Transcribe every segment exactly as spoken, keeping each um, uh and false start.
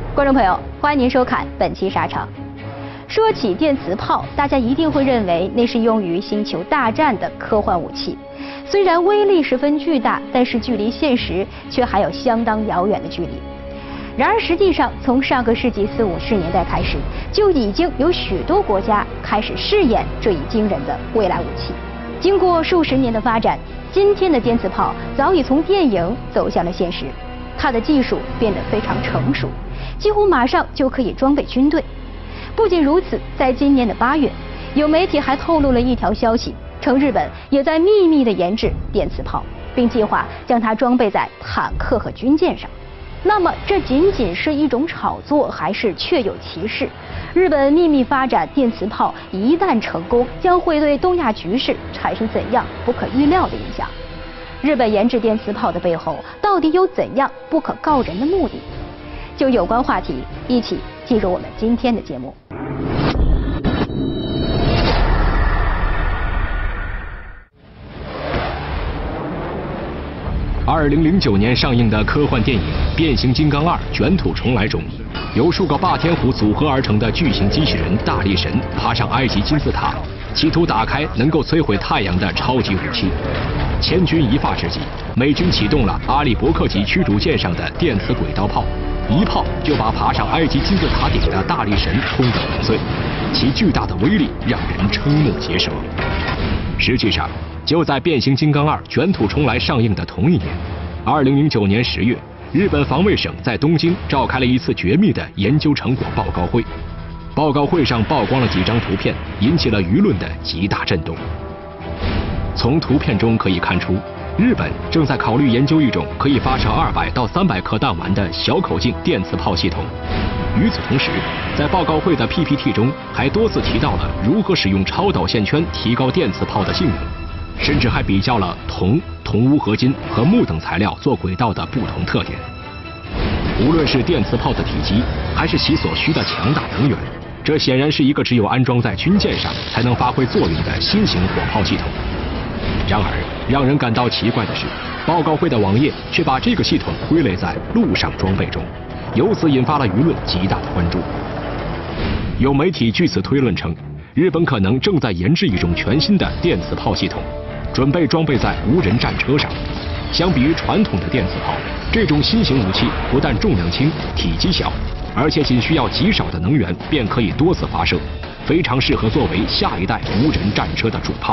观众朋友，欢迎您收看本期沙场。说起电磁炮，大家一定会认为那是用于星球大战的科幻武器。虽然威力十分巨大，但是距离现实却还有相当遥远的距离。然而，实际上从上个世纪四五十年代开始，就已经有许多国家开始试验这一惊人的未来武器。经过数十年的发展，今天的电磁炮早已从电影走向了现实，它的技术变得非常成熟，几乎马上就可以装备军队。不仅如此，在今年的八月，有媒体还透露了一条消息，称日本也在秘密地研制电磁炮，并计划将它装备在坦克和军舰上。那么，这仅仅是一种炒作，还是确有其事？日本秘密发展电磁炮一旦成功，将会对东亚局势产生怎样不可预料的影响？日本研制电磁炮的背后，到底有怎样不可告人的目的？就有关话题，一起进入我们今天的节目。 二零零九年上映的科幻电影《变形金刚二：卷土重来》中，由数个霸天虎组合而成的巨型机器人大力神爬上埃及金字塔，企图打开能够摧毁太阳的超级武器。千钧一发之际，美军启动了阿利伯克级驱逐舰上的电磁轨道炮，一炮就把爬上埃及金字塔顶的大力神轰得粉碎，其巨大的威力让人瞠目结舌。实际上，就在《变形金刚二：卷土重来》上映的同一年，二零零九年十月，日本防卫省在东京召开了一次绝密的研究成果报告会。报告会上曝光了几张图片，引起了舆论的极大震动。从图片中可以看出，日本正在考虑研究一种可以发射二百到三百颗弹丸的小口径电磁炮系统。与此同时，在报告会的 P P T 中还多次提到了如何使用超导线圈提高电磁炮的性能。甚至还比较了铜、铜钨合金和钼等材料做轨道的不同特点。无论是电磁炮的体积，还是其所需的强大能源，这显然是一个只有安装在军舰上才能发挥作用的新型火炮系统。然而，让人感到奇怪的是，报告会的网页却把这个系统归类在陆上装备中，由此引发了舆论极大的关注。有媒体据此推论称，日本可能正在研制一种全新的电磁炮系统，准备装备在无人战车上。相比于传统的电磁炮，这种新型武器不但重量轻、体积小，而且仅需要极少的能源便可以多次发射，非常适合作为下一代无人战车的主炮。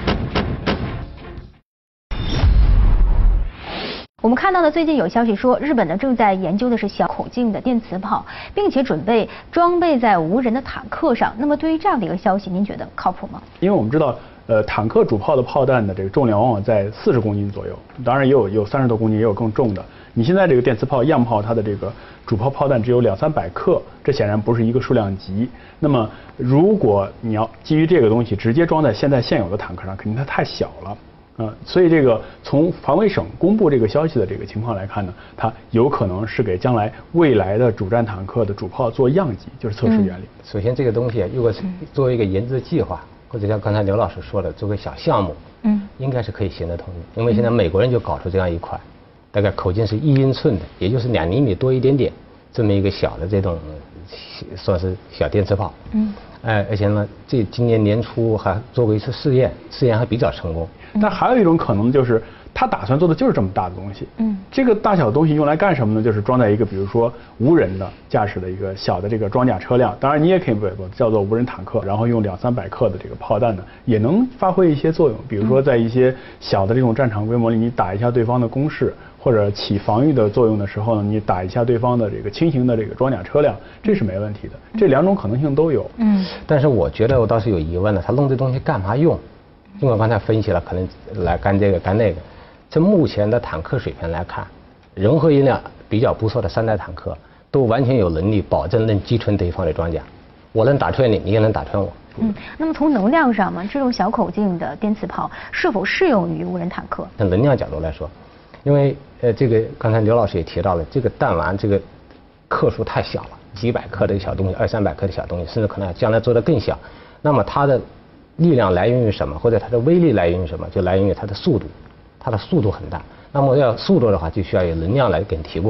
我们看到的最近有消息说，日本呢正在研究的是小口径的电磁炮，并且准备装备在无人的坦克上。那么对于这样的一个消息，您觉得靠谱吗？ 因为我们知道，呃，坦克主炮的炮弹的这个重量往往在四十公斤左右，当然也有有三十多公斤，也有更重的。你现在这个电磁炮样炮，它的这个主炮炮弹只有两三百克，这显然不是一个数量级。那么如果你要基于这个东西直接装在现在现有的坦克上，肯定它太小了。呃，所以这个从防卫省公布这个消息的这个情况来看呢，它有可能是给将来未来的主战坦克的主炮做样机，就是测试原理。 嗯、首先，这个东西如果是作为一个研制计划，或者像刚才刘老师说的，作为小项目，嗯，应该是可以行得通的。因为现在美国人就搞出这样一款，大概口径是一英寸的，也就是两厘米多一点点，这么一个小的这种算是小电磁炮。嗯。哎，而且呢，这今年年初还做过一次试验，试验还比较成功。 但还有一种可能就是，他打算做的就是这么大的东西。嗯，这个大小的东西用来干什么呢？就是装在一个比如说无人的驾驶的一个小的这个装甲车辆，当然你也可以叫做无人坦克，然后用两三百克的这个炮弹呢，也能发挥一些作用。比如说在一些小的这种战场规模里，你打一下对方的工事，或者起防御的作用的时候呢，你打一下对方的这个轻型的这个装甲车辆，这是没问题的。这两种可能性都有。嗯， 但是我觉得我倒是有疑问的，他弄这东西干嘛用？因为我刚才分析了，可能来干这个干那个。从目前的坦克水平来看，融合音量比较不错的三代坦克，都完全有能力保证能击穿对方的装甲。我能打穿你，你也能打穿我。 嗯，那么从能量上嘛，这种小口径的电磁炮是否适用于无人坦克？ 从能量角度来说，因为呃，这个刚才刘老师也提到了，这个弹丸这个克数太小了，几百克的小东西，二三百克的小东西，甚至可能将来做得更小。那么它的力量来源于什么？或者它的威力来源于什么？就来源于它的速度，它的速度很大。那么要速度的话，就需要有能量来给提供。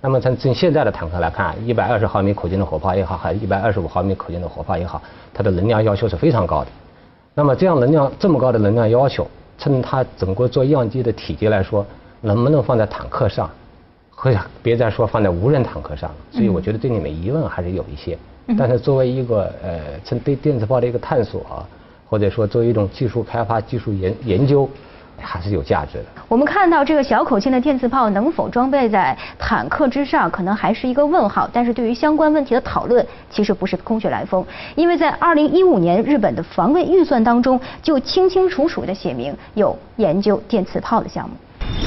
那么从从现在的坦克来看，一百二十毫米口径的火炮也好，还是一百二十五毫米口径的火炮也好，它的能量要求是非常高的。那么这样能量这么高的能量要求，趁它整个做样机的体积来说，能不能放在坦克上，或者别再说放在无人坦克上？所以我觉得这里面疑问还是有一些。但是作为一个呃，趁对电磁炮的一个探索啊，或者说作为一种技术开发、技术研研究，还是有价值的。 我们看到这个小口径的电磁炮能否装备在坦克之上，可能还是一个问号。但是对于相关问题的讨论，其实不是空穴来风，因为在二零一五年日本的防卫预算当中，就清清楚楚地写明有研究电磁炮的项目。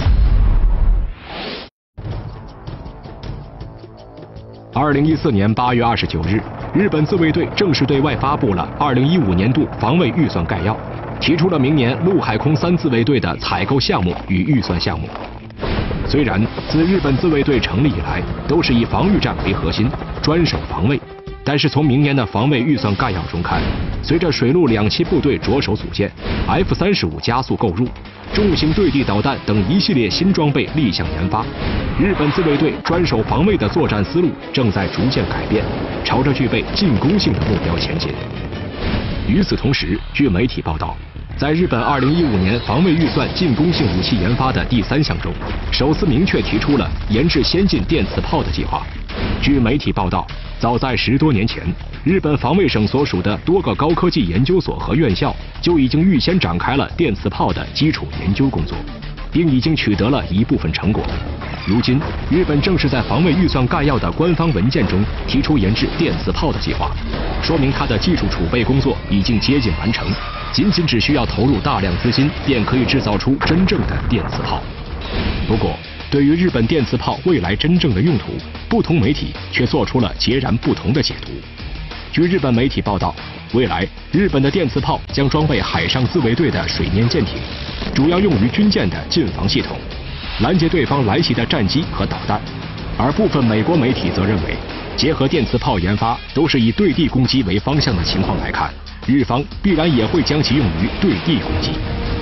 二零一四年八月二十九日，日本自卫队正式对外发布了二零一五年度防卫预算概要，提出了明年陆海空三自卫队的采购项目与预算项目。虽然自日本自卫队成立以来都是以防御战为核心，专守防卫，但是从明年的防卫预算概要中看，随着水陆两栖部队着手组建 F 三十五加速购入，重型对地导弹等一系列新装备立项研发，日本自卫队专守防卫的作战思路正在逐渐改变，朝着具备进攻性的目标前进。与此同时，据媒体报道，在日本二零一五年防卫预算进攻性武器研发的第三项中，首次明确提出了研制先进电磁炮的计划。据媒体报道，早在十多年前，日本防卫省所属的多个高科技研究所和院校就已经预先展开了电磁炮的基础研究工作，并已经取得了一部分成果。如今，日本正是在防卫预算概要的官方文件中提出研制电磁炮的计划，说明它的技术储备工作已经接近完成，仅仅只需要投入大量资金，便可以制造出真正的电磁炮。不过，对于日本电磁炮未来真正的用途，不同媒体却做出了截然不同的解读。据日本媒体报道，未来日本的电磁炮将装备海上自卫队的水面舰艇，主要用于军舰的近防系统，拦截对方来袭的战机和导弹。而部分美国媒体则认为，结合电磁炮研发都是以对地攻击为方向的情况来看，日方必然也会将其用于对地攻击。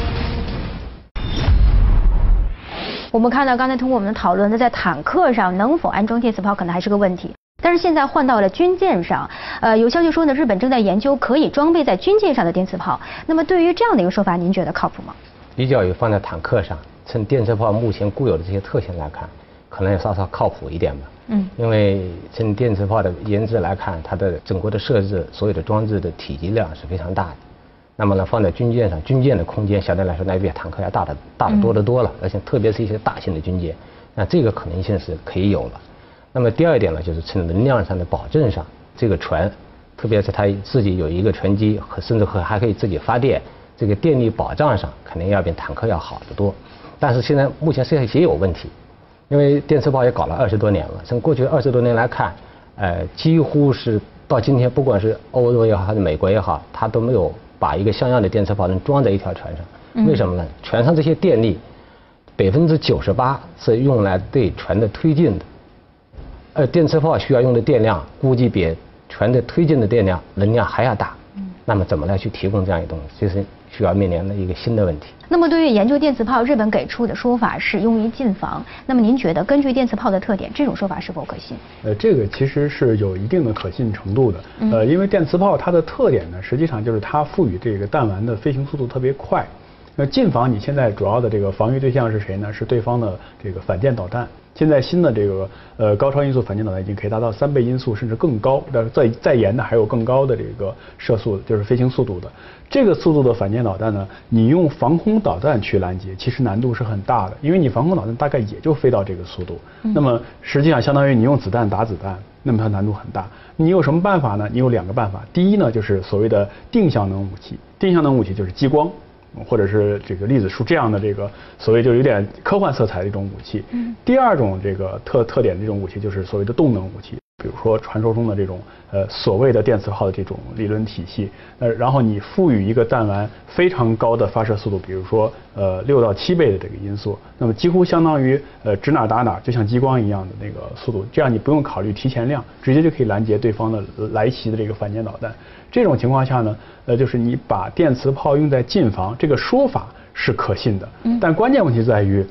我们看到刚才通过我们的讨论，那在坦克上能否安装电磁炮可能还是个问题。但是现在换到了军舰上，呃，有消息说呢，日本正在研究可以装备在军舰上的电磁炮。那么对于这样的一个说法，您觉得靠谱吗？ 比较于放在坦克上，趁电磁炮目前固有的这些特性来看，可能要稍稍靠谱一点吧。嗯，因为趁电磁炮的研制来看，它的整个的设置，所有的装置的体积量是非常大的。那么呢，放在军舰上，军舰的空间相对来说那比坦克要大的大得多得多了，而且特别是一些大型的军舰，那这个可能性是可以有了。那么第二点呢，就是从能量上的保证上，这个船，特别是它自己有一个船机和甚至和还可以自己发电，这个电力保障上肯定要比坦克要好得多。但是现在目前是也有问题，因为电磁炮也搞了二十多年了，从过去二十多年来看，呃，几乎是到今天，不管是欧洲也好还是美国也好，它都没有把一个像样的电磁炮能装在一条船上。为什么呢？船上这些电力百分之九十八是用来对船的推进的。呃，电磁炮需要用的电量估计比船的推进的电量能量还要大。嗯，那么怎么来去提供这样一个东西，这是需要面临的一个新的问题。 那么对于研究电磁炮，日本给出的说法是用于近防。那么您觉得，根据电磁炮的特点，这种说法是否可信？ 呃，这个其实是有一定的可信程度的。呃，因为电磁炮它的特点呢，实际上就是它赋予这个弹丸的飞行速度特别快。那近防你现在主要的这个防御对象是谁呢？是对方的这个反舰导弹。现在新的这个呃高超音速反舰导弹已经可以达到三倍音速甚至更高，但再再延的还有更高的这个射速，就是飞行速度的。这个速度的反舰导弹呢，你用防空导弹去拦截，其实难度是很大的，因为你防空导弹大概也就飞到这个速度，嗯、那么实际上相当于你用子弹打子弹，那么它难度很大。你有什么办法呢？你有两个办法，第一呢就是所谓的定向能武器，定向能武器就是激光。或者是这个粒子束这样的这个所谓就有点科幻色彩的一种武器。嗯。第二种这个特特点的这种武器就是所谓的动能武器，比如说传说中的这种呃所谓的电磁炮的这种理论体系。呃，然后你赋予一个弹丸非常高的发射速度，比如说呃六到七倍的这个音速，那么几乎相当于呃指哪打哪，就像激光一样的那个速度。这样你不用考虑提前量，直接就可以拦截对方的来袭的这个反舰导弹。这种情况下呢，呃，就是你把电磁炮用在近防，这个说法是可信的，嗯，但关键问题在于，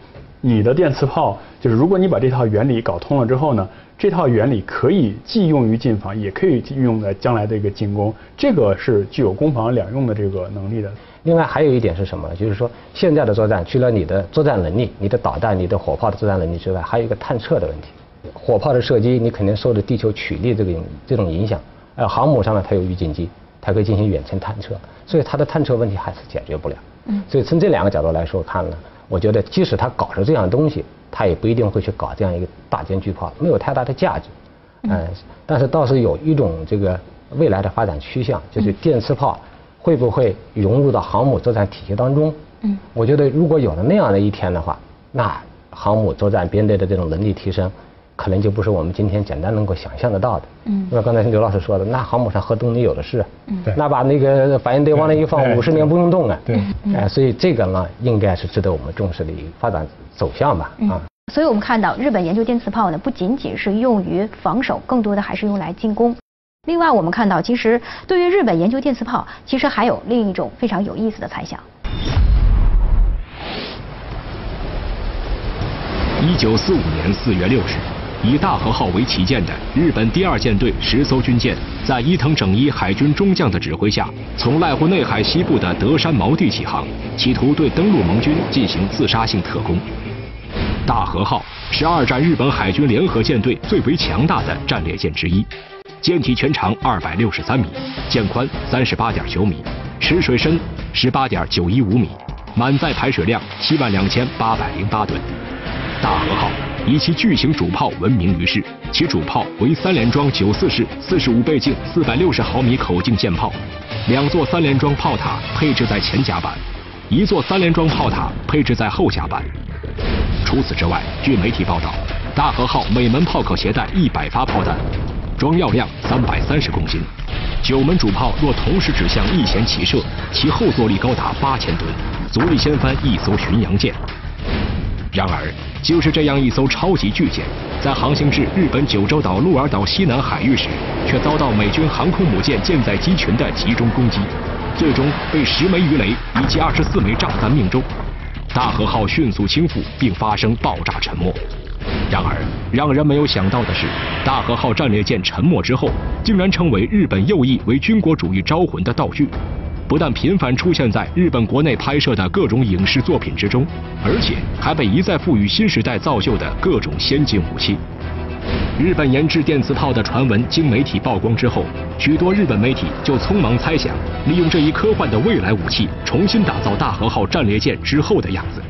你的电磁炮就是如果你把这套原理搞通了之后呢，这套原理可以既用于近防，也可以运用在将来的一个进攻，这个是具有攻防两用的这个能力的。 另外还有一点是什么呢？就是说现在的作战，除了你的作战能力、你的导弹、你的火炮的作战能力之外，还有一个探测的问题。火炮的射击，你肯定受着地球曲力这个这种影响。呃，航母上呢，它有预警机，它可以进行远程探测，所以它的探测问题还是解决不了。嗯。所以从这两个角度来说看呢，我觉得即使它搞出这样的东西，它也不一定会去搞这样一个大舰巨炮，没有太大的价值。嗯。呃，但是倒是有一种这个未来的发展趋向，就是电磁炮会不会融入到航母作战体系当中？嗯。我觉得如果有了那样的一天的话，那航母作战编队的这种能力提升，可能就不是我们今天简单能够想象得到的。嗯。那刚才刘老师说的，那航母上核动力有的是。嗯。那把那个反应堆往那一放，五十年不用动啊。对。哎、呃，所以这个呢，应该是值得我们重视的一个发展走向吧。嗯、啊。 所以我们看到，日本研究电磁炮呢，不仅仅是用于防守，更多的还是用来进攻。另外，我们看到，其实对于日本研究电磁炮，其实还有另一种非常有意思的猜想。 一九四五年四月六日，以大和号为旗舰的日本第二舰队十艘军舰，在伊藤整一海军中将的指挥下，从濑户内海西部的德山锚地起航，企图对登陆盟军进行自杀性特攻。大和号是二战日本海军联合舰队最为强大的战列舰之一。舰体全长二百六十三米，舰宽三十八点九米，池水深十八点九一五米，满载排水量七万两千八百零八吨。大和号以其巨型主炮闻名于世，其主炮为三连装九四式四十五倍镜四百六十毫米口径舰炮，两座三连装炮塔配置在前甲板，一座三连装炮塔配置在后甲板。除此之外，据媒体报道，大和号每门炮可携带一百发炮弹，装药量三百三十公斤，九门主炮若同时指向一舷齐射，其后坐力高达八千吨，足以掀翻一艘巡洋舰。然而，就是这样一艘超级巨舰，在航行至日本九州岛鹿儿岛西南海域时，却遭到美军航空母舰舰载机群的集中攻击，最终被十枚鱼雷以及二十四枚炸弹命中。大和号迅速倾覆，并发生爆炸沉没。然而，让人没有想到的是，大和号战列舰沉没之后，竟然成为日本右翼为军国主义招魂的道具，不但频繁出现在日本国内拍摄的各种影视作品之中，而且还被一再赋予新时代造就的各种先进武器。日本研制电磁炮的传闻经媒体曝光之后，许多日本媒体就匆忙猜想，利用这一科幻的未来武器，重新打造大和号战列舰之后的样子。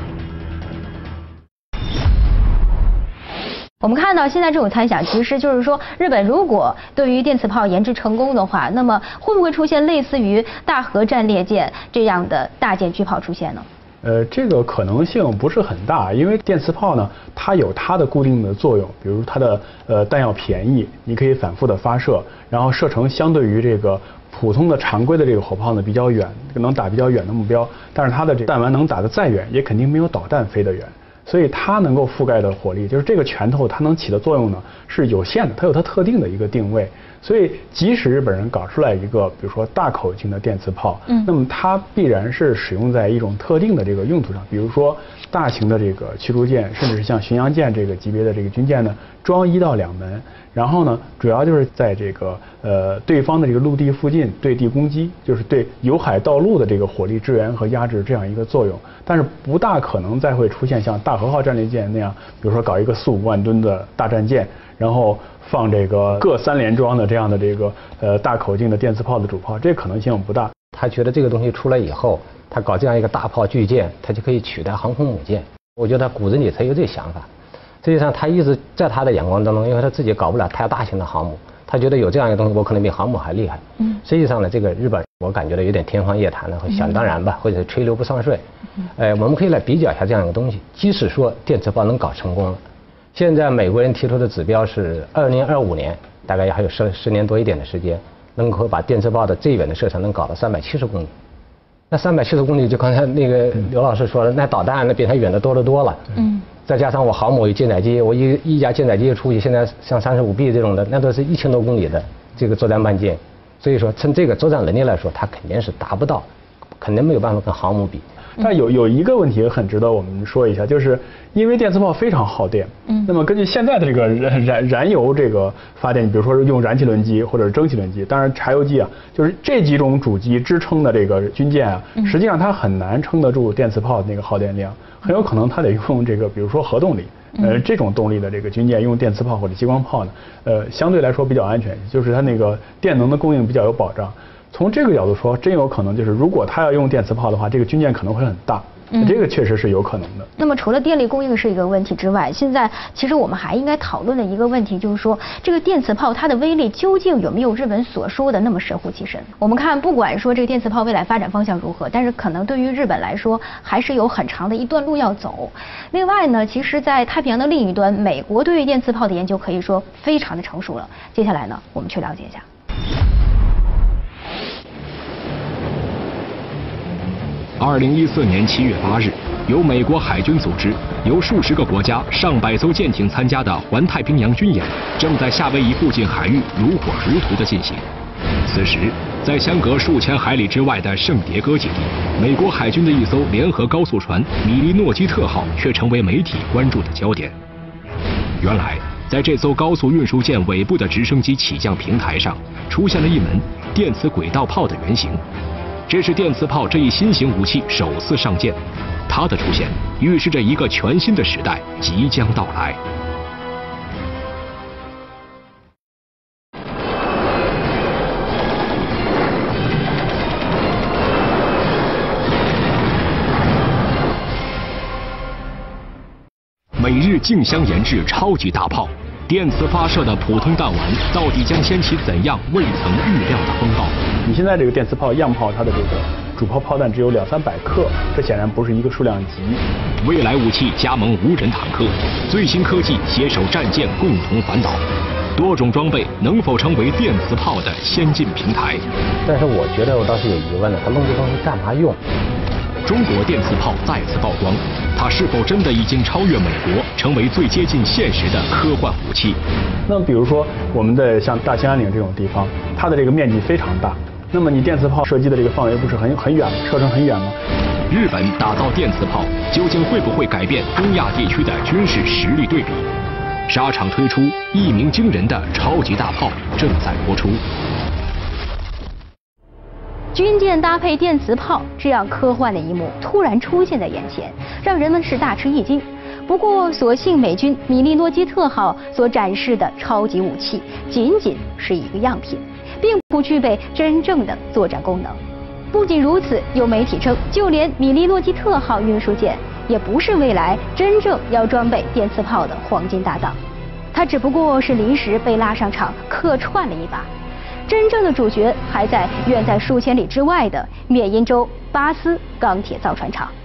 我们看到现在这种猜想，其实就是说，日本如果对于电磁炮研制成功的话，那么会不会出现类似于大和战列舰这样的大舰巨炮出现呢？ 呃，这个可能性不是很大，因为电磁炮呢，它有它的固定的作用，比如它的呃弹药便宜，你可以反复的发射，然后射程相对于这个普通的常规的这个火炮呢比较远，能打比较远的目标，但是它的这弹丸能打得再远，也肯定没有导弹飞得远。所以它能够覆盖的火力，就是这个拳头它能起的作用呢是有限的，它有它特定的一个定位。所以即使日本人搞出来一个，比如说大口径的电磁炮，嗯，那么它必然是使用在一种特定的这个用途上，比如说大型的这个驱逐舰，甚至是像巡洋舰这个级别的这个军舰呢，装一到两门，然后呢，主要就是在这个呃对方的这个陆地附近对地攻击，就是对由海到陆的这个火力支援和压制这样一个作用。但是不大可能再会出现像大和号战列舰那样，比如说搞一个四五万吨的大战舰，然后放这个各三连装的这样的这个呃大口径的电磁炮的主炮，这可能性不大。 他觉得这个东西出来以后，他搞这样一个大炮巨舰，他就可以取代航空母舰。我觉得他骨子里才有这想法。实际上他一直在他的眼光当中，因为他自己搞不了太大型的航母，他觉得有这样一个东西，我可能比航母还厉害。嗯。实际上呢，这个日本我感觉到有点天方夜谭了，或想当然吧，或者是吹牛不上税。嗯。呃，我们可以来比较一下这样一个东西。即使说电磁炮能搞成功了，现在美国人提出的指标是二零二五年，大概还有十十年多一点的时间，能够把电磁炮的最远的射程能搞到三百七十公里。那三百七十公里，就刚才那个刘老师说的，那导弹那比它远得多得多了。嗯。再加上我航母有舰载机，我一一架舰载机出去，现在像三十五 B 这种的，那都是一千多公里的这个作战半径。所以说，从这个作战能力来说，它肯定是达不到，肯定没有办法跟航母比。 但有有一个问题很值得我们说一下，就是因为电磁炮非常耗电，嗯，那么根据现在的这个燃燃燃油这个发电，比如说是用燃气轮机或者是蒸汽轮机，当然柴油机啊，就是这几种主机支撑的这个军舰啊，实际上它很难撑得住电磁炮的那个耗电量，很有可能它得用这个比如说核动力。呃，这种动力的这个军舰用电磁炮或者激光炮呢，呃，相对来说比较安全，就是它那个电能的供应比较有保障。从这个角度说，真有可能就是如果它要用电磁炮的话，这个军舰可能会很大。嗯，这个确实是有可能的。 那么除了电力供应是一个问题之外，现在其实我们还应该讨论的一个问题就是说，这个电磁炮它的威力究竟有没有日本所说的那么神乎其神？我们看，不管说这个电磁炮未来发展方向如何，但是可能对于日本来说，还是有很长的一段路要走。另外呢，其实，在太平洋的另一端，美国对于电磁炮的研究可以说非常的成熟了。接下来呢，我们去了解一下。 二零一四年七月八日，由美国海军组织、由数十个国家、上百艘舰艇参加的环太平洋军演，正在夏威夷附近海域如火如荼地进行。此时，在相隔数千海里之外的圣迭戈基地，美国海军的一艘联合高速船“米利诺基特号”却成为媒体关注的焦点。原来，在这艘高速运输舰尾部的直升机起降平台上，出现了一门电磁轨道炮的原型。这是电磁炮这一新型武器首次上舰，它的出现预示着一个全新的时代即将到来。美日竞相研制超级大炮，电磁发射的普通弹丸到底将掀起怎样未曾预料的风暴？ 你现在这个电磁炮样炮，它的这个主炮炮弹只有两三百克，这显然不是一个数量级。 未来武器加盟无人坦克，最新科技携手战舰共同反导，多种装备能否成为电磁炮的先进平台？ 但是我觉得我倒是有疑问了，它弄这东西干嘛用？ 中国电磁炮再次曝光，它是否真的已经超越美国，成为最接近现实的科幻武器？ 那么比如说我们的像大兴安岭这种地方，它的这个面积非常大。那么你电磁炮射击的这个范围不是很很远，射程很远吗？ 日本打造电磁炮究竟会不会改变东亚地区的军事实力对比？沙场推出一鸣惊人的超级大炮正在播出。 军舰搭配电磁炮，这样科幻的一幕突然出现在眼前，让人们是大吃一惊。不过，所幸美军米利诺基特号所展示的超级武器仅仅是一个样品，并不具备真正的作战功能。不仅如此，有媒体称，就连米利诺基特号运输舰也不是未来真正要装备电磁炮的黄金搭档，它只不过是临时被拉上场客串了一把。真正的主角还在远在数千里之外的缅因州巴斯钢铁造船厂。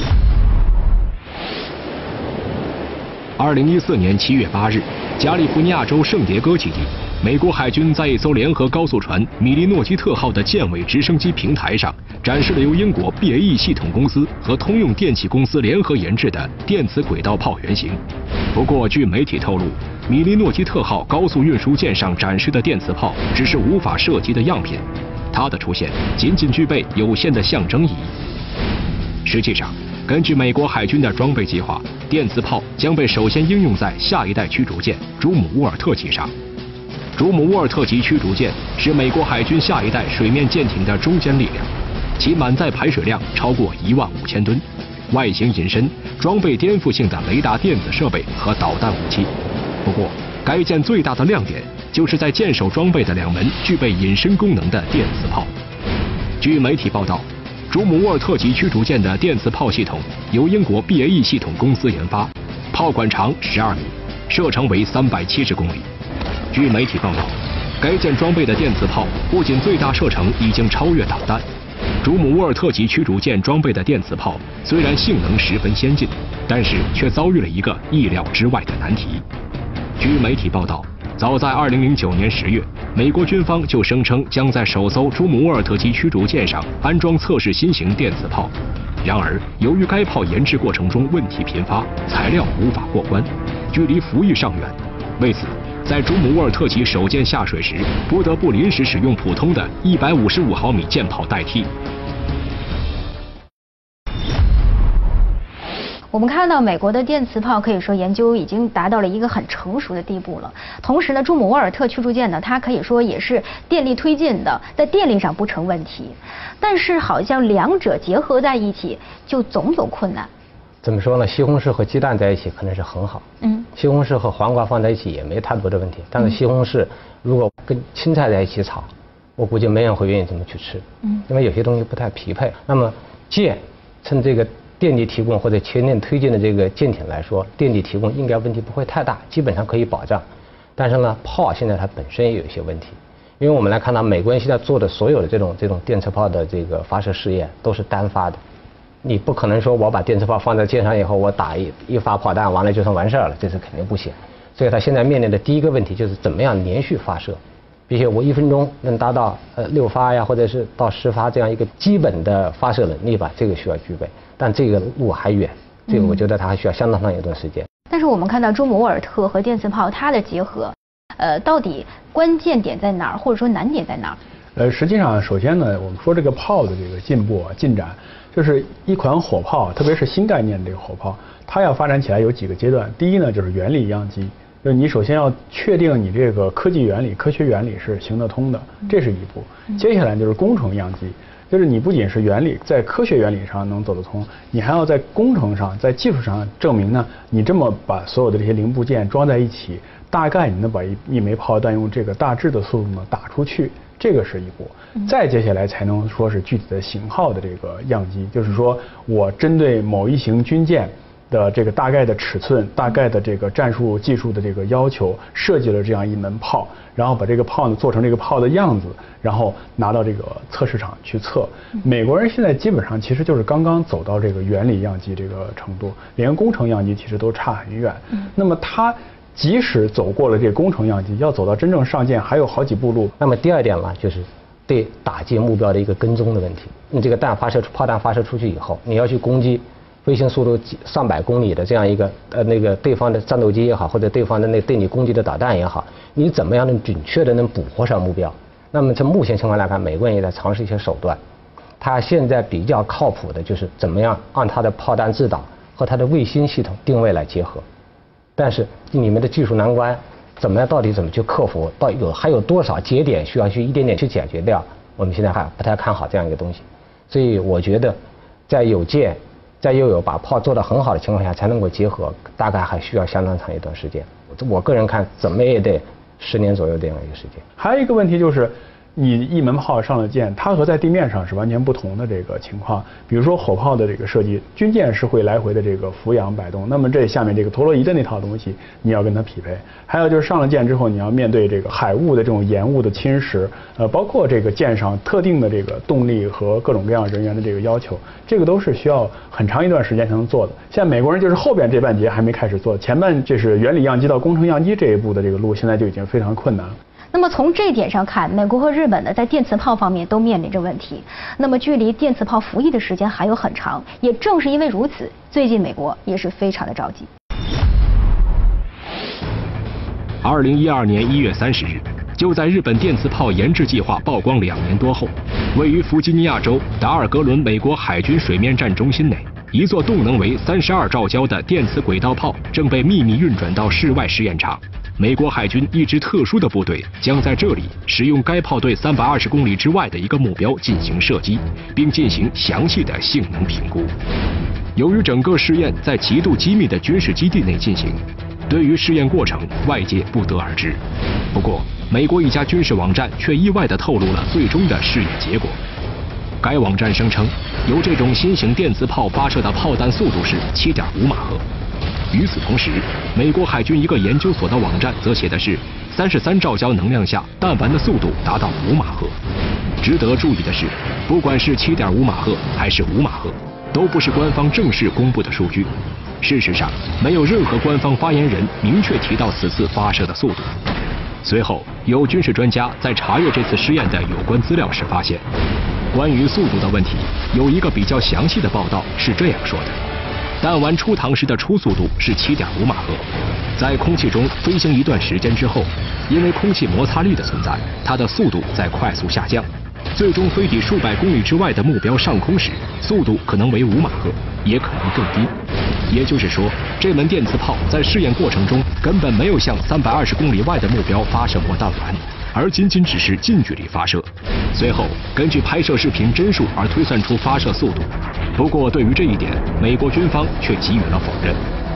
二零一四年七月八日，加利福尼亚州圣迭戈基地，美国海军在一艘联合高速船“米利诺基特号”的舰尾直升机平台上，展示了由英国 B A E 系统公司和通用电气公司联合研制的电磁轨道炮原型。不过，据媒体透露，米利诺基特号高速运输舰上展示的电磁炮只是无法射击的样品，它的出现仅仅具备有限的象征意义。实际上，根据美国海军的装备计划，电磁炮将被首先应用在下一代驱逐舰朱姆沃尔特级上。朱姆沃尔特级驱逐舰是美国海军下一代水面舰艇的中坚力量，其满载排水量超过一万五千吨，外形隐身，装备颠覆性的雷达电子设备和导弹武器。不过，该舰最大的亮点就是在舰首装备的两门具备隐身功能的电磁炮。据媒体报道，朱姆沃尔特级驱逐舰的电磁炮系统由英国 B A E 系统公司研发，炮管长十二米，射程为三百七十公里。据媒体报道，该舰装备的电磁炮不仅最大射程已经超越导弹，朱姆沃尔特级驱逐舰装备的电磁炮虽然性能十分先进，但是却遭遇了一个意料之外的难题。据媒体报道，早在二零零九年十月，美国军方就声称将在首艘朱姆沃尔特级驱逐舰上安装测试新型电磁炮。然而，由于该炮研制过程中问题频发，材料无法过关，距离服役尚远。为此，在朱姆沃尔特级首舰下水时，不得不临时使用普通的一百五十五毫米舰炮代替。 我们看到美国的电磁炮可以说研究已经达到了一个很成熟的地步了。同时呢，朱姆沃尔特驱逐舰呢，它可以说也是电力推进的，在电力上不成问题。但是好像两者结合在一起就总有困难。 怎么说呢？西红柿和鸡蛋在一起可能是很好，嗯，西红柿和黄瓜放在一起也没太多的问题。但是西红柿如果跟青菜在一起炒，我估计没人会愿意这么去吃，嗯，因为有些东西不太匹配。那么舰趁这个电力提供或者前电推进的这个舰艇来说，电力提供应该问题不会太大，基本上可以保障。但是呢，炮现在它本身也有一些问题，因为我们来看到美国人现在做的所有的这种这种电磁炮的这个发射试验都是单发的，你不可能说我把电磁炮放在舰上以后，我打一一发炮弹完了就算完事儿了，这是肯定不行。所以它现在面临的第一个问题就是怎么样连续发射。并且我一分钟能达到呃六发呀，或者是到十发这样一个基本的发射能力吧，这个需要具备，但这个路还远，这个我觉得它还需要相当长一段时间。 但是我们看到朱姆沃尔特和电磁炮它的结合，呃，到底关键点在哪儿，或者说难点在哪儿？ 呃，实际上，首先呢，我们说这个炮的这个进步啊、进展，就是一款火炮，特别是新概念的这个火炮，它要发展起来有几个阶段。第一呢，就是原理样机。就是你首先要确定你这个科技原理、科学原理是行得通的，这是一步。接下来就是工程样机，就是你不仅是原理在科学原理上能走得通，你还要在工程上、在技术上证明呢，你这么把所有的这些零部件装在一起，大概你能把一一枚炮弹用这个大致的速度呢打出去，这个是一步。再接下来才能说是具体的型号的这个样机，就是说我针对某一型军舰的这个大概的尺寸、大概的这个战术技术的这个要求，设计了这样一门炮，然后把这个炮呢做成这个炮的样子，然后拿到这个测试场去测。美国人现在基本上其实就是刚刚走到这个原理样机这个程度，连工程样机其实都差很远。那么他即使走过了这个工程样机，要走到真正上舰还有好几步路。 那么第二点嘛，就是对打击目标的一个跟踪的问题。你这个弹发射炮弹发射出去以后，你要去攻击飞行速度上百公里的这样一个呃那个对方的战斗机也好，或者对方的那对你攻击的导弹也好，你怎么样能准确的能捕获上目标？那么从目前情况来看，美国人也在尝试一些手段。他现在比较靠谱的就是怎么样按他的炮弹制导和他的卫星系统定位来结合。但是里面的技术难关，怎么样到底怎么去克服？到有还有多少节点需要去一点点去解决掉？我们现在还不太看好这样一个东西。所以我觉得，在有舰在又有把炮做得很好的情况下才能够结合，大概还需要相当长一段时间。我个人看，怎么也得十年左右这样一个时间。 还有一个问题就是，你一门炮上了舰，它和在地面上是完全不同的这个情况。比如说火炮的这个设计，军舰是会来回的这个俯仰摆动，那么这下面这个陀螺仪的那套东西，你要跟它匹配。还有就是上了舰之后，你要面对这个海雾的这种盐雾的侵蚀，呃，包括这个舰上特定的这个动力和各种各样人员的这个要求，这个都是需要很长一段时间才能做的。现在美国人就是后边这半截还没开始做，前半这是原理样机到工程样机这一步的这个路，现在就已经非常困难了。 那么从这一点上看，美国和日本呢在电磁炮方面都面临着问题。那么距离电磁炮服役的时间还有很长，也正是因为如此，最近美国也是非常的着急。 二零一二年一月三十日，就在日本电磁炮研制计划曝光两年多后，位于弗吉尼亚州达尔格伦美国海军水面战中心内，一座动能为三十二兆焦的电磁轨道炮正被秘密运转到室外试验场。美国海军一支特殊的部队将在这里使用该炮对三百二十公里之外的一个目标进行射击，并进行详细的性能评估。由于整个试验在极度机密的军事基地内进行，对于试验过程外界不得而知。不过，美国一家军事网站却意外地透露了最终的试验结果。该网站声称，由这种新型电磁炮发射的炮弹速度是 七点五马赫。与此同时，美国海军一个研究所的网站则写的是三十三兆焦能量下弹丸的速度达到五马赫。值得注意的是，不管是 七点五马赫还是五马赫，都不是官方正式公布的数据。事实上，没有任何官方发言人明确提到此次发射的速度。随后，有军事专家在查阅这次试验的有关资料时发现，关于速度的问题，有一个比较详细的报道是这样说的：弹丸出膛时的初速度是 七点五马赫，在空气中飞行一段时间之后，因为空气摩擦力的存在，它的速度在快速下降，最终飞抵数百公里之外的目标上空时，速度可能为五马赫，也可能更低。 也就是说，这门电磁炮在试验过程中根本没有向三百二十公里外的目标发射过弹丸，而仅仅只是近距离发射。随后根据拍摄视频帧数而推算出发射速度。不过对于这一点，美国军方却给予了否认。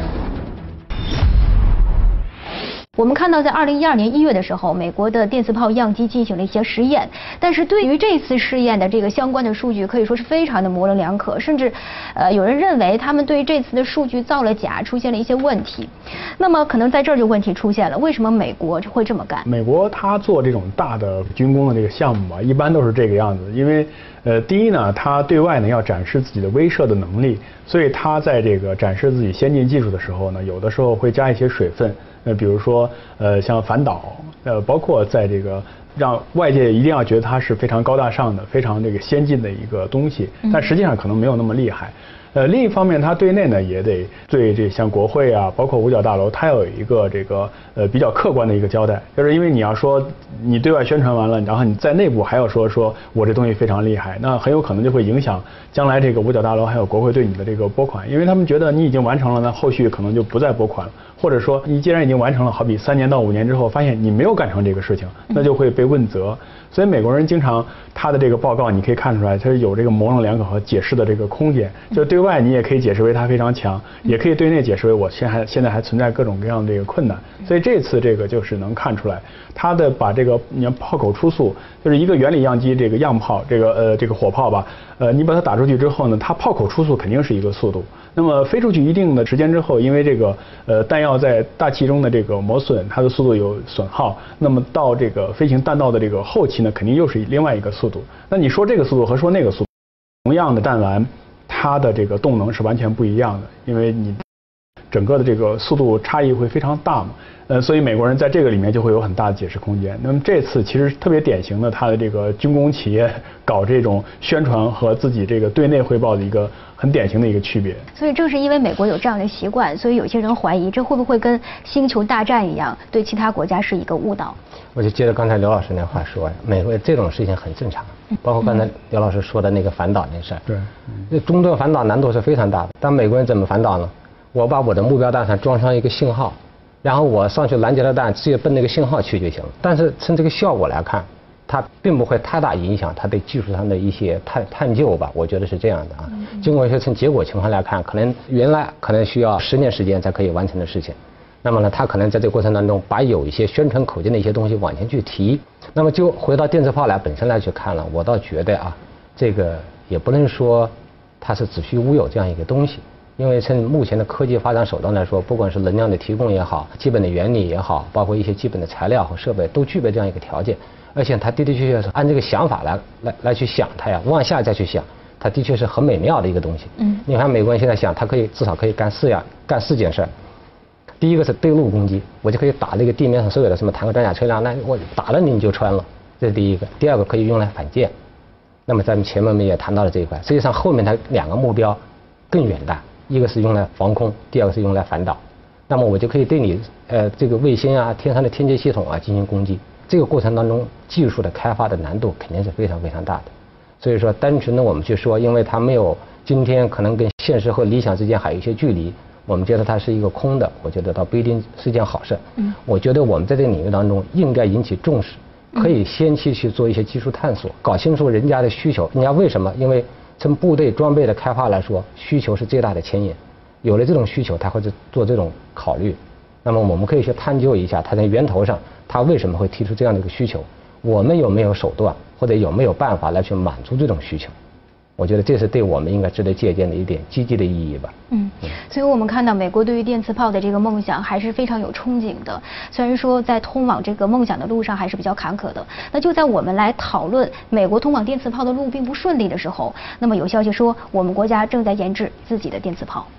我们看到，在二零一二年一月的时候，美国的电磁炮样机进行了一些实验，但是对于这次试验的这个相关的数据，可以说是非常的模棱两可，甚至，呃，有人认为他们对这次的数据造了假，出现了一些问题。那么，可能在这儿就问题出现了，为什么美国会这么干？ 美国它做这种大的军工的这个项目啊，一般都是这个样子，因为，呃，第一呢，它对外呢要展示自己的威慑的能力，所以它在这个展示自己先进技术的时候呢，有的时候会加一些水分。呃，比如说，呃，像反导，呃，包括在这个让外界一定要觉得它是非常高大上的、非常这个先进的一个东西，但实际上可能没有那么厉害。呃，另一方面，它对内呢也得对这像国会啊，包括五角大楼，它要有一个这个呃比较客观的一个交代，就是因为你要说你对外宣传完了，然后你在内部还要说说我这东西非常厉害，那很有可能就会影响将来这个五角大楼还有国会对你的这个拨款，因为他们觉得你已经完成了，那后续可能就不再拨款了，或者说你既然已经完成了，好比三年到五年之后发现你没有干成这个事情，那就会被问责。所以美国人经常他的这个报告你可以看出来，他是有这个模棱两可和解释的这个空间，就对外你也可以解释为它非常强，也可以对内解释为我现在现在还存在各种各样的这个困难。所以这次这个就是能看出来，他的把这个你要炮口出速，就是一个原理样机这个样炮，这个呃这个火炮吧，呃你把它打出去之后呢，它炮口出速肯定是一个速度。那么飞出去一定的时间之后，因为这个呃弹药在大气中的这个磨损，它的速度有损耗，那么到这个飞行弹道的这个后期呢，肯定又是另外一个速度。那你说这个速度和说那个速度，同样的弹丸，它的这个动能是完全不一样的，因为你整个的这个速度差异会非常大嘛。呃，所以美国人在这个里面就会有很大的解释空间。那么这次其实特别典型的，他的这个军工企业搞这种宣传和自己这个对内汇报的一个很典型的一个区别。 所以正是因为美国有这样的习惯，所以有些人怀疑这会不会跟星球大战一样，对其他国家是一个误导。 我就接着刚才刘老师那话说呀，美国这种事情很正常，包括刚才刘老师说的那个反导那事儿。 对， 那中段反导难度是非常大的。但美国人怎么反导呢？我把我的目标弹上装上一个信号，然后我上去拦截了弹，直接奔那个信号去就行了。但是从这个效果来看，它并不会太大影响它对技术上的一些探探究吧，我觉得是这样的啊。经过一些从结果情况来看，可能原来可能需要十年时间才可以完成的事情，那么呢，他可能在这个过程当中把有一些宣传口径的一些东西往前去提。那么就回到电磁炮来本身来去看了，我倒觉得啊，这个也不能说它是子虚乌有这样一个东西。因为从目前的科技发展手段来说，不管是能量的提供也好，基本的原理也好，包括一些基本的材料和设备都具备这样一个条件，而且它的的确确是按这个想法来来来去想它呀，往下再去想，它的确是很美妙的一个东西。嗯，你看美国人现在想，他可以至少可以干四样干四件事儿。第一个是对陆攻击，我就可以打那个地面上所有的什么坦克、装甲车辆，那我打了你你就穿了，这是第一个。第二个可以用来反舰，那么咱们前面我们也谈到了这一块，实际上后面它两个目标更远大。一个是用来防空，第二个是用来反导。那么我就可以对你呃这个卫星啊、天上的天基系统啊进行攻击。这个过程当中，技术的开发的难度肯定是非常非常大的。所以说，单纯的我们去说，因为它没有今天可能跟现实和理想之间还有一些距离，我们觉得它是一个空的，我觉得倒不一定是件好事。嗯，我觉得我们在这个领域当中应该引起重视，可以先期去做一些技术探索，搞清楚人家的需求，人家为什么？因为从部队装备的开发来说，需求是最大的牵引。有了这种需求，他会做这种考虑。那么我们可以去探究一下，他在源头上，他为什么会提出这样的一个需求？我们有没有手段，或者有没有办法来去满足这种需求？我觉得这是对我们应该值得借鉴的一点积极的意义吧。嗯， 所以我们看到美国对于电磁炮的这个梦想还是非常有憧憬的。虽然说在通往这个梦想的路上还是比较坎坷的，那就在我们来讨论美国通往电磁炮的路并不顺利的时候，那么有消息说我们国家正在研制自己的电磁炮。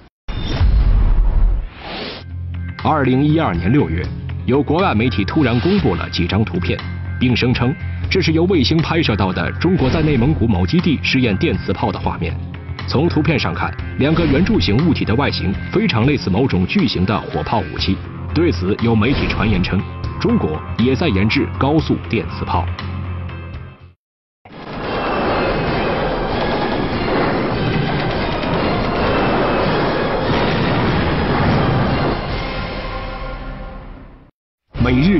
二零一二年六月，有国外媒体突然公布了几张图片，并声称这是由卫星拍摄到的中国在内蒙古某基地试验电磁炮的画面。从图片上看，两个圆柱形物体的外形非常类似某种巨型的火炮武器。对此，有媒体传言称，中国也在研制高速电磁炮。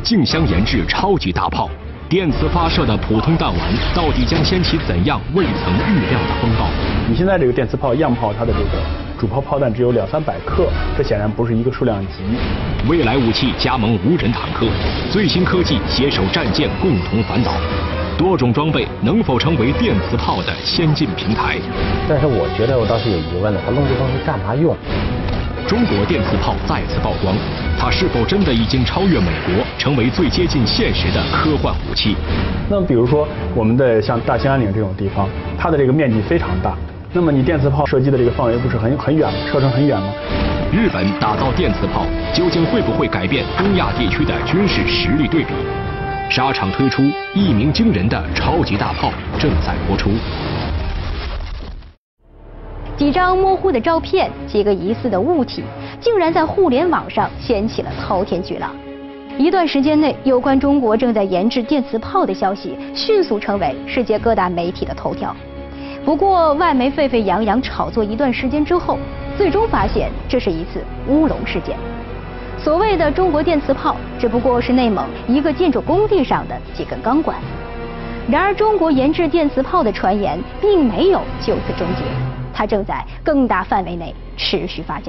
竞相研制超级大炮。电磁发射的普通弹丸到底将掀起怎样未曾预料的风暴？ 你现在这个电磁炮样炮，它的这个主炮炮弹只有两三百克，这显然不是一个数量级。 未来武器加盟无人坦克，最新科技携手战舰共同反导，多种装备能否成为电磁炮的先进平台？ 但是我觉得我倒是有疑问了，它弄这东西干嘛用？ 中国电磁炮再次曝光，它是否真的已经超越美国，成为最接近现实的科幻武器？ 那么比如说我们的像大兴安岭这种地方，它的这个面积非常大，那么你电磁炮射击的这个范围不是很很远吗？射程很远吗？ 日本打造电磁炮，究竟会不会改变东亚地区的军事实力对比？沙场推出一鸣惊人的超级大炮，正在播出。 几张模糊的照片，几个疑似的物体，竟然在互联网上掀起了滔天巨浪。一段时间内，有关中国正在研制电磁炮的消息迅速成为世界各大媒体的头条。不过，外媒沸沸扬扬炒作一段时间之后，最终发现这是一次乌龙事件。所谓的中国电磁炮，只不过是内蒙一个建筑工地上的几根钢管。然而，中国研制电磁炮的传言并没有就此终结。它正在更大范围内持续发酵。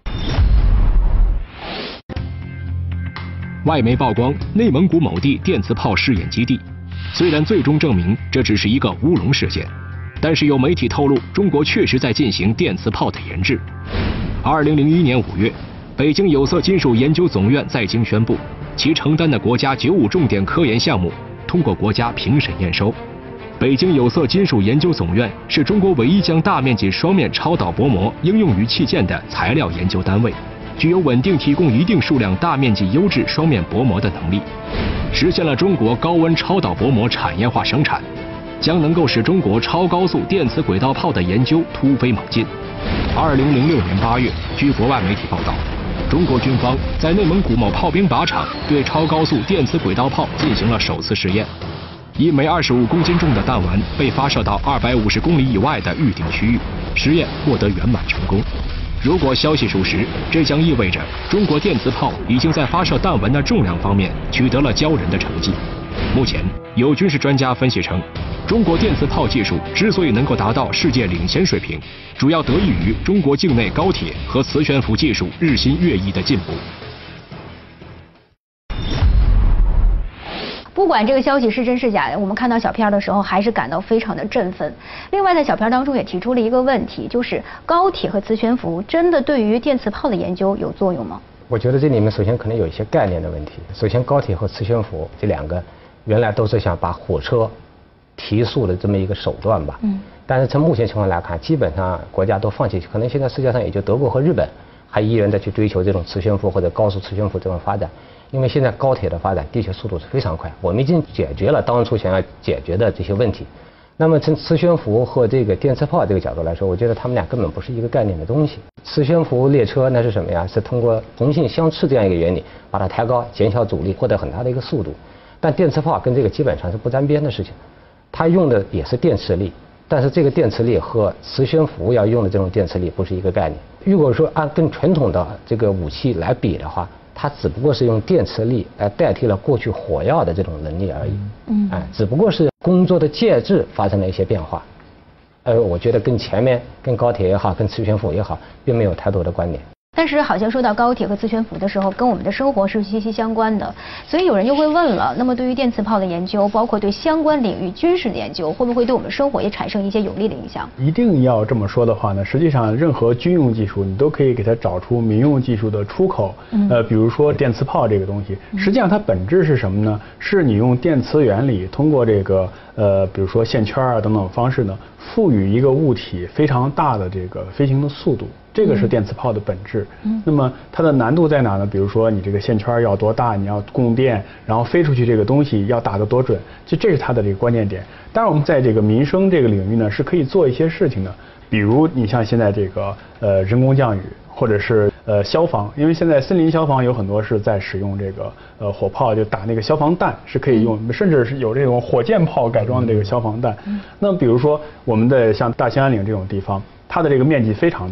外媒曝光内蒙古某地电磁炮试验基地，虽然最终证明这只是一个乌龙事件，但是有媒体透露，中国确实在进行电磁炮的研制。二零零一年五月，北京有色金属研究总院在京宣布，其承担的国家九五重点科研项目通过国家评审验收。北京有色金属研究总院是中国唯一将大面积双面超导薄膜应用于器件的材料研究单位，具有稳定提供一定数量大面积优质双面薄膜的能力，实现了中国高温超导薄膜产业化生产，将能够使中国超高速电磁轨道炮的研究突飞猛进。二零零六年八月，据国外媒体报道，中国军方在内蒙古某炮兵靶场对超高速电磁轨道炮进行了首次试验。一枚二十五公斤重的弹丸被发射到二百五十公里以外的预定区域，实验获得圆满成功。如果消息属实，这将意味着中国电磁炮已经在发射弹丸的重量方面取得了骄人的成绩。目前，有军事专家分析称，中国电磁炮技术之所以能够达到世界领先水平，主要得益于中国境内高铁和磁悬浮技术日新月异的进步。 不管这个消息是真是假，我们看到小片的时候还是感到非常的振奋。另外，在小片当中也提出了一个问题，就是高铁和磁悬浮真的对于电磁炮的研究有作用吗？ 我觉得这里面首先可能有一些概念的问题。首先，高铁和磁悬浮这两个原来都是想把火车提速的这么一个手段吧。嗯。但是从目前情况来看，基本上国家都放弃，可能现在世界上也就德国和日本还依然在去追求这种磁悬浮或者高速磁悬浮这种发展。因为现在高铁的发展的确速度是非常快，我们已经解决了当初想要解决的这些问题。那么从磁悬浮和这个电磁炮这个角度来说，我觉得他们俩根本不是一个概念的东西。磁悬浮列车那是什么呀？是通过同性相斥这样一个原理，把它抬高，减小阻力，获得很大的一个速度。但电磁炮跟这个基本上是不沾边的事情，它用的也是电磁力，但是这个电磁力和磁悬浮要用的这种电磁力不是一个概念。如果说按跟传统的这个武器来比的话，它只不过是用电磁力来代替了过去火药的这种能力而已。嗯，哎，只不过是工作的介质发生了一些变化。呃，我觉得跟前面跟高铁也好，跟磁悬浮也好，并没有太多的关联。 但是好像说到高铁和磁悬浮的时候，跟我们的生活是息息相关的，所以有人又会问了，那么对于电磁炮的研究，包括对相关领域军事的研究，会不会对我们生活也产生一些有利的影响？ 一定要这么说的话呢，实际上任何军用技术，你都可以给它找出民用技术的出口。嗯、呃，比如说电磁炮这个东西，实际上它本质是什么呢？是你用电磁原理，通过这个呃，比如说线圈啊等等方式呢，赋予一个物体非常大的这个飞行的速度。这个是电磁炮的本质。嗯，那么它的难度在哪呢？比如说你这个线圈要多大，你要供电，然后飞出去这个东西要打得多准，就这是它的这个关键点。当然，我们在这个民生这个领域呢，是可以做一些事情的。比如你像现在这个呃人工降雨，或者是呃消防，因为现在森林消防有很多是在使用这个呃火炮，就打那个消防弹是可以用，甚至是有这种火箭炮改装的这个消防弹。那么比如说我们的像大兴安岭这种地方，它的这个面积非常大。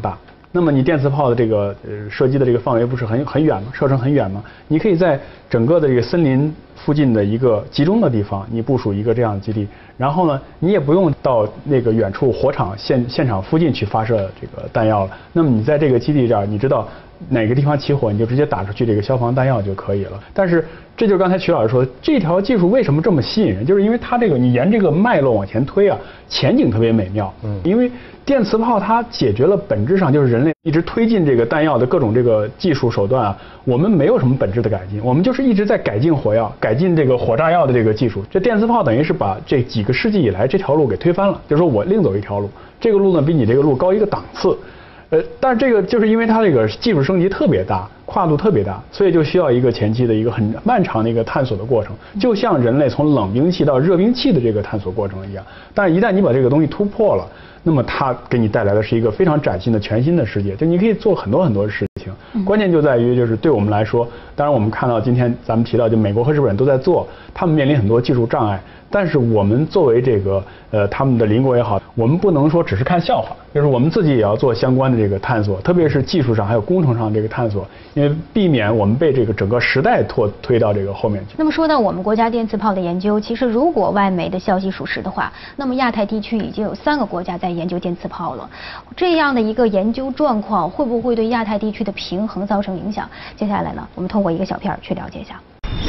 那么你电磁炮的这个呃射击的这个范围不是很很远吗？射程很远吗？你可以在整个的这个森林附近的一个集中的地方，你部署一个这样的基地，然后呢，你也不用到那个远处火场现现场附近去发射这个弹药了。那么你在这个基地这儿，你知道哪个地方起火，你就直接打出去这个消防弹药就可以了。但是这就是刚才曲老师说，这条技术为什么这么吸引人，就是因为它这个你沿这个脉络往前推啊，前景特别美妙。嗯，因为电磁炮它解决了本质上就是人类一直推进这个弹药的各种这个技术手段啊，我们没有什么本质的改进，我们就是一直在改进火药、改进这个火炸药的这个技术。这电磁炮等于是把这几个世纪以来这条路给推翻了，就是说我另走一条路，这个路呢比你这个路高一个档次。呃，但是这个就是因为它这个技术升级特别大，跨度特别大，所以就需要一个前期的一个很漫长的一个探索的过程，就像人类从冷兵器到热兵器的这个探索过程一样。但是一旦你把这个东西突破了，那么它给你带来的是一个非常崭新的全新的世界，就你可以做很多很多的事情。关键就在于就是对我们来说，当然我们看到今天咱们提到，就美国和日本都在做，他们面临很多技术障碍。但是我们作为这个呃他们的邻国也好，我们不能说只是看笑话，就是我们自己也要做相关的这个探索，特别是技术上还有工程上这个探索，因为避免我们被这个整个时代拖推到这个后面去。 那么说到我们国家电磁炮的研究，其实如果外媒的消息属实的话，那么亚太地区已经有三个国家在研究电磁炮了。这样的一个研究状况，会不会对亚太地区的平衡造成影响？接下来呢，我们通过一个小片儿去了解一下。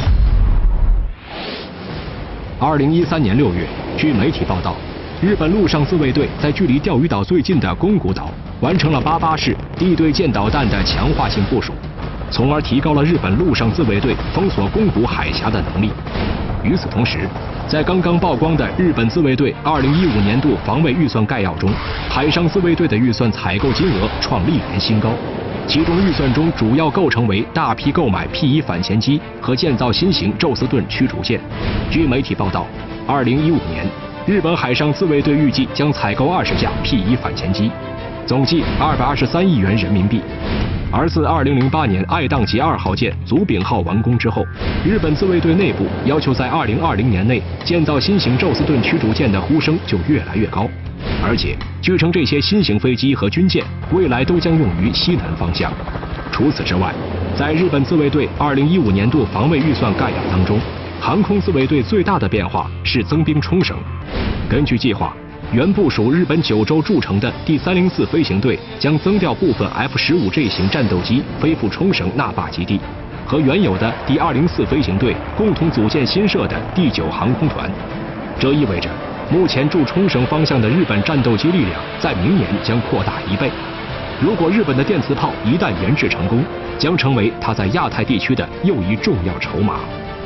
二零一三年六月，据媒体报道，日本陆上自卫队在距离钓鱼岛最近的宫古岛完成了八八式地对舰导弹的强化性部署，从而提高了日本陆上自卫队封锁宫古海峡的能力。与此同时，在刚刚曝光的日本自卫队二零一五年度防卫预算概要中，海上自卫队的预算采购金额创历年新高。其中预算中主要构成为大批购买 P 一 反潜机和建造新型宙斯盾驱逐舰。据媒体报道，二零一五年，日本海上自卫队预计将采购二十架 P 一 反潜机，总计二百二十三亿元人民币。而自二零零八年爱宕级二号舰祖丙号完工之后，日本自卫队内部要求在二零二零年内建造新型宙斯盾驱逐舰的呼声就越来越高。而且，据称这些新型飞机和军舰未来都将用于西南方向。除此之外，在日本自卫队二零一五年度防卫预算概要当中，航空自卫队最大的变化是增兵冲绳。根据计划，原部属日本九州筑城的第三零四飞行队将增调部分 F 十五 G 型战斗机飞赴冲绳那霸基地，和原有的第二零四飞行队共同组建新设的第九航空团。这意味着，目前驻冲绳方向的日本战斗机力量在明年将扩大一倍。如果日本的电磁炮一旦研制成功，将成为它在亚太地区的又一重要筹码。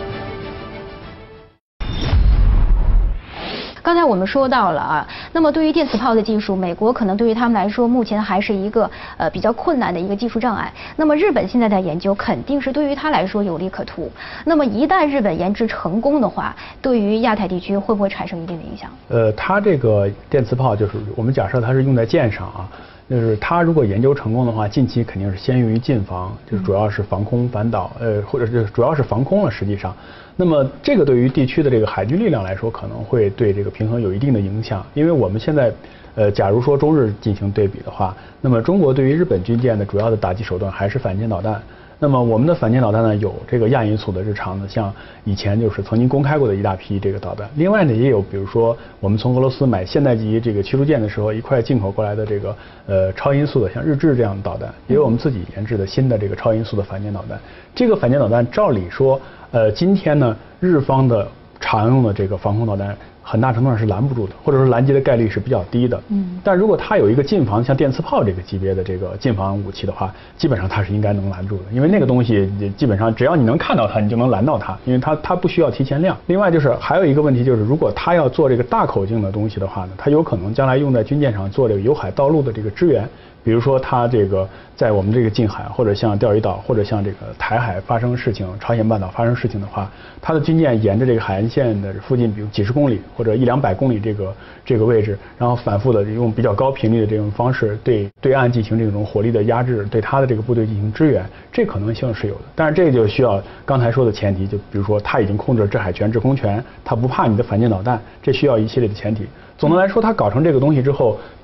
刚才我们说到了啊，那么对于电磁炮的技术，美国可能对于他们来说，目前还是一个呃比较困难的一个技术障碍。那么日本现在的研究肯定是对于它来说有利可图。那么一旦日本研制成功的话，对于亚太地区会不会产生一定的影响？ 呃，它这个电磁炮就是我们假设它是用在舰上啊。就是它如果研究成功的话，近期肯定是先用于近防，就是主要是防空反导，呃，或者是主要是防空了。实际上，那么这个对于地区的这个海军力量来说，可能会对这个平衡有一定的影响。因为我们现在，呃，假如说中日进行对比的话，那么中国对于日本军舰的主要的打击手段还是反舰导弹。那么我们的反舰导弹呢，有这个亚音速的日常的，像以前就是曾经公开过的一大批这个导弹。另外呢，也有比如说我们从俄罗斯买现代级这个驱逐舰的时候，一块进口过来的这个呃超音速的，像日制这样的导弹，也有我们自己研制的新的这个超音速的反舰导弹。这个反舰导弹照理说，呃，今天呢，日方的常用的这个防空导弹，很大程度上是拦不住的，或者说拦截的概率是比较低的。嗯。但如果它有一个近防，像电磁炮这个级别的这个近防武器的话，基本上它是应该能拦住的，因为那个东西基本上只要你能看到它，你就能拦到它，因为它它不需要提前亮。另外就是还有一个问题就是，如果它要做这个大口径的东西的话呢，它有可能将来用在军舰上做这个有海道路的这个支援。比如说，它这个在我们这个近海，或者像钓鱼岛，或者像这个台海发生事情，朝鲜半岛发生事情的话，它的军舰沿着这个海岸线的附近，比如几十公里或者一两百公里这个这个位置，然后反复的用比较高频率的这种方式对对岸进行这种火力的压制，对它的这个部队进行支援，这可能性是有的。但是这就需要刚才说的前提，就比如说它已经控制了制海权、制空权，它不怕你的反舰导弹，这需要一系列的前提。总的来说，它搞成这个东西之后，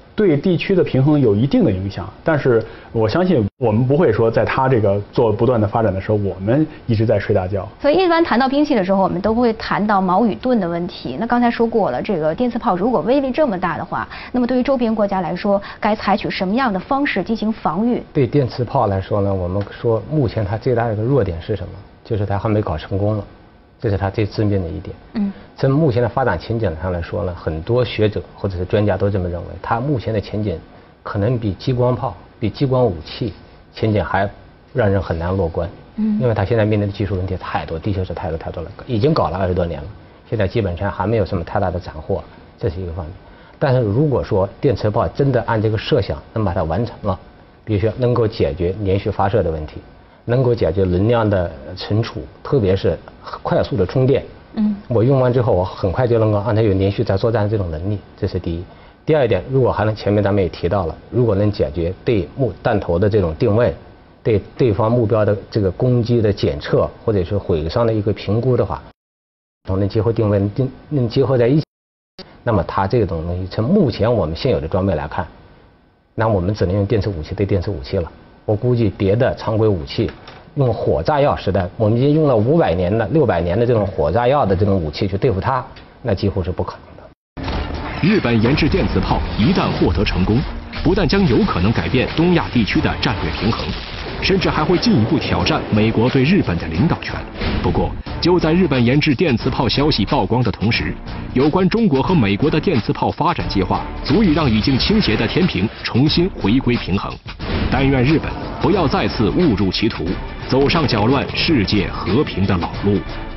对地区的平衡有一定的影响。但是我相信我们不会说在它这个做不断的发展的时候，我们一直在睡大觉。 所以一般谈到兵器的时候，我们都会谈到矛与盾的问题。那刚才说过了，这个电磁炮如果威力这么大的话，那么对于周边国家来说，该采取什么样的方式进行防御？ 对电磁炮来说呢，我们说目前它最大的一个弱点是什么？就是它还没搞成功了，这是它最致命的一点。嗯，从目前的发展前景上来说呢，很多学者或者是专家都这么认为，它目前的前景可能比激光炮、比激光武器前景还让人很难乐观。嗯，因为它现在面临的技术问题太多，地球是太多太多了，已经搞了二十多年了，现在基本上还没有什么太大的斩获，这是一个方面。但是如果说电磁炮真的按这个设想能把它完成了，比如说能够解决连续发射的问题，能够解决能量的存储，特别是快速的充电。嗯，我用完之后，我很快就能够让它有连续在作战这种能力，这是第一。第二一点，如果还能前面咱们也提到了，如果能解决对目弹头的这种定位，对对方目标的这个攻击的检测或者是毁伤的一个评估的话，都能结合定位，能能结合在一起。那么它这种东西，从目前我们现有的装备来看，那我们只能用电磁武器对电磁武器了。我估计别的常规武器，用火炸药时代，我们已经用了五百年的、六百年的这种火炸药的这种武器去对付它，那几乎是不可能的。 日本研制电磁炮一旦获得成功，不但将有可能改变东亚地区的战略平衡，甚至还会进一步挑战美国对日本的领导权。不过，就在日本研制电磁炮消息曝光的同时，有关中国和美国的电磁炮发展计划，足以让已经倾斜的天平重新回归平衡。但愿日本不要再次误入歧途，走上搅乱世界和平的老路。